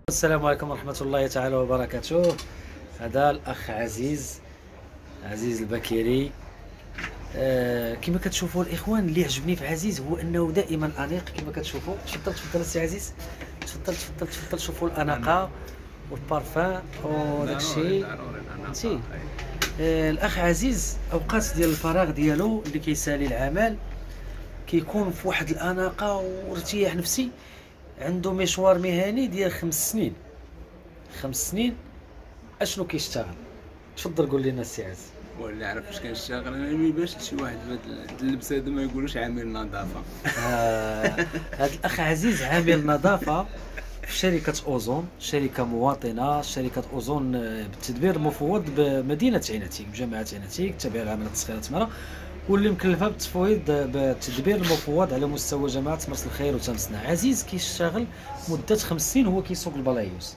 السلام عليكم ورحمة الله تعالى وبركاته. هذا الأخ عزيز البكيري. كما كتشوفوا الإخوان، اللي عجبني في عزيز هو أنه دائما أنيق. كما كتشوفوا، تفضل السي عزيز، تفضل شوفوا الأناقة والبارفان وداك الشيء. فهمتي؟ الأخ عزيز أوقات ديال الفراغ ديالو اللي كيسالي العمل كيكون في واحد الأناقة وارتياح نفسي. عنده مشوار مهني ديال 5 سنين. اشنو كيشتغل؟ تفضل قول لنا السي عزيز. واللي عرف واش كنشتغل انا ما يبانش شي واحد بهاد اللبسه هذا ما يقولوش عامل نظافه. هذا الاخ عزيز عامل نظافه في شركه اوزون، شركه مواطنه، شركه اوزون بالتدبير مفوض بمدينه عيناتيك، بجامعه عيناتيك، تابعه لعمل التسخير والتماره، واللي مكلفه بالتفويض بالتدبير المفوض على مستوى جماعه مرسى الخير وتمسنا. عزيز كيشتغل مده 5 سنين، هو كيسوق البلايوز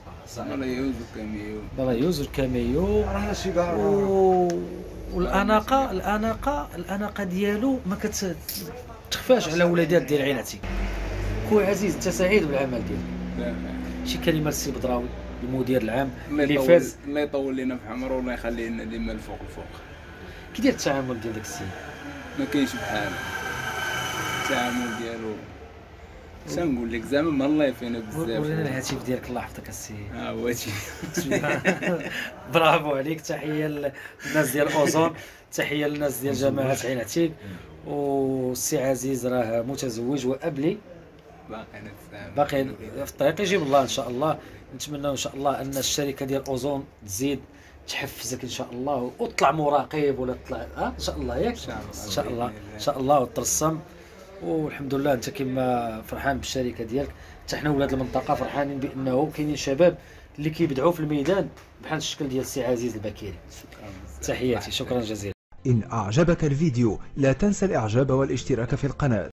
والكاميو والاناقه ديالو ما كتخفاش على وليدات ديال عيناتي. خويا عزيز، انت سعيد بالعمل ديالك؟ شي كلمه للسي بدراوي المدير العام اللي فاز؟ الله يطول لنا في عمره والله يخلي لنا ديما الفوق. كي داير التعامل ديال داك السيد؟ ما كاينش بحالو التعامل ديالو. نقول لك زعما ما الله يفينا بزاف. ورينا الهاتف ديالك الله يحفظك السي. هو هادشي. برافو عليك. تحيه للناس ديال اوزون، تحيه للناس ديال جماعه عيناتيك. والسي عزيز راه متزوج وابلي، باقي في الطريق يجيب الله ان شاء الله. نتمنى ان شاء الله ان الشركه ديال اوزون تزيد تحفزك ان شاء الله، وطلع مراقب ولا طلع ان شاء الله، ياك ان شاء الله وترسم. والحمد لله انت كما فرحان بالشركه ديالك، حتى حنا ولاد المنطقه فرحانين بانه كاينين شباب اللي كيبدعوا في الميدان بحال الشكل ديال السي عزيز البكيري. تحياتي، شكرا جزيلا. إن أعجبك الفيديو لا تنسى الإعجاب والاشتراك في القناة.